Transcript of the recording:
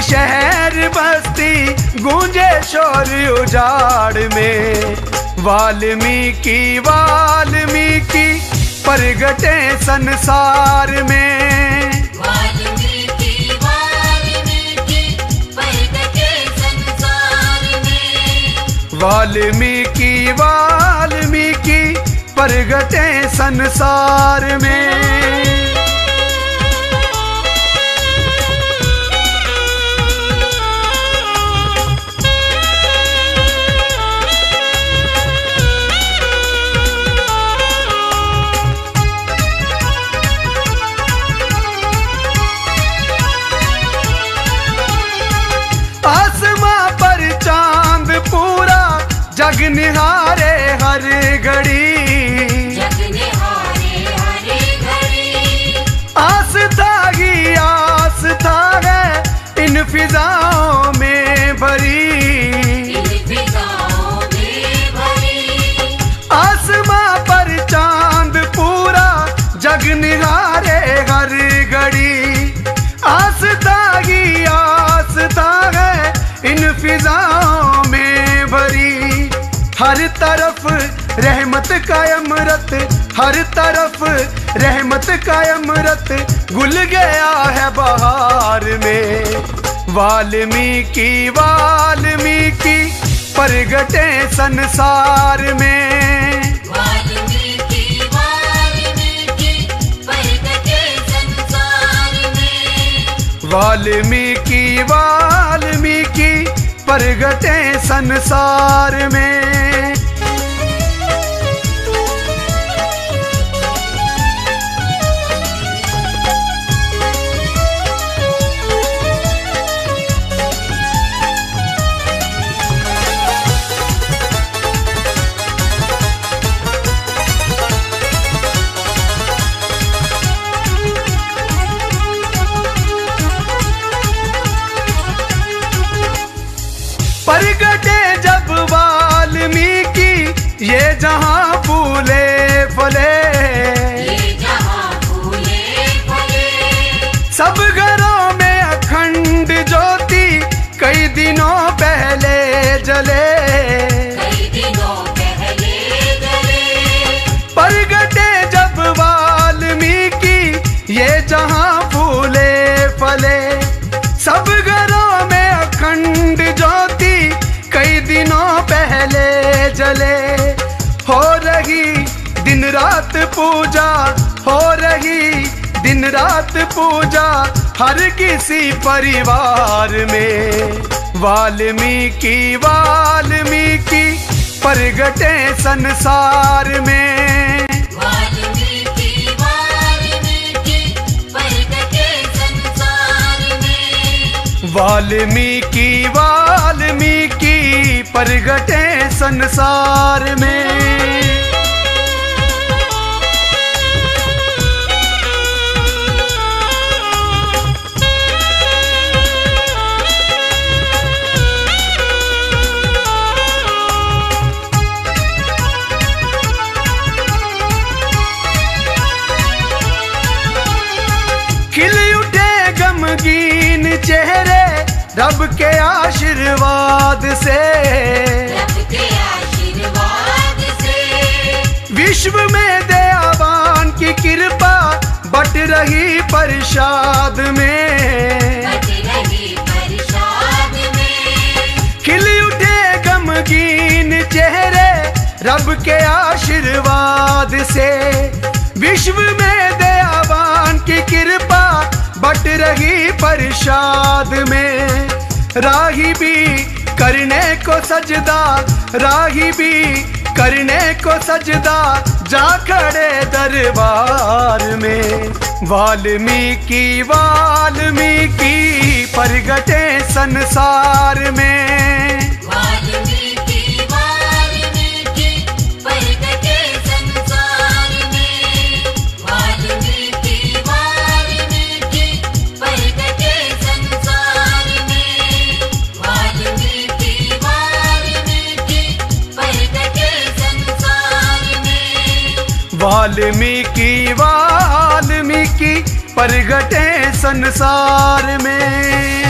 शहर बस्ती गूंजे शोर उजाड़ में। वाल्मीकि वाल्मीकि प्रगटे संसार में। वाल्मीकि वाल्मीकि प्रगटे संसार में। वाल्मीकि वाल्मीकि प्रगटे संसार में। आसमां पर चांद पूरा जग निहारे हर घड़ी। जग निहारे हर घड़ी। आस्था है इन फिजाओं में भरी। इन फिजाओं में भरी। आसमां पर चांद पूरा जग निहारे हर घड़ी। आस्था है इन फिजाओं में भरी। हर तरफ रहमत का अमृत, हर तरफ रहमत का अमृत घुल गया है बहार में। वाल्मीकि वाल्मीकि प्रगटे संसार में। वाल्मीकि वाल्मीकि प्रगटे संसार में। वाल्मीकि वाल्मीकि प्रगटे संसार में। प्रगटे जब वाल्मीकि ये जहां फूले फले। ये जहां फूले फले। सब घरों में अखंड ज्योति कई दिनों पहले जले। कई दिनों पहले जले। प्रगटे जब वाल्मीकि ये जहां फूले फले। सब घरों में अखंड ज्योति कई दिनों पहले जले। हो रही दिन रात पूजा, हो रही दिन रात पूजा हर किसी परिवार में। वाल्मीकि वाल्मीकि प्रगटे संसार में। वाल्मीकि वाल्मीकि प्रगटे संसार में। वाल्मीकि वाल्मीकि प्रगटे संसार में। खिल उठे गमगीन चेहरे रब के आशीर्वाद से। रब के आशीर्वाद से। विश्व में दयावान की कृपा बट रही प्रसाद में। बट रही प्रसाद में। खिल उठे गमगीन चेहरे रब के आशीर्वाद से। विश्व में दयावान की कृपा बट रही प्रसाद में। राही भी करने को सजदा, राही भी करने को सजदा जा खड़े दरबार में। वाल्मीकि वाल्मीकि प्रगटे संसार में। वाल्मीकि वाल्मीकि प्रगटे संसार में। वाल्मीकि वाल्मीकि प्रगटे संसार में। वाल्मीकि वाल्मीकि प्रगटे संसार में। वाल्मीकि वाल्मीकि प्रगटे संसार में।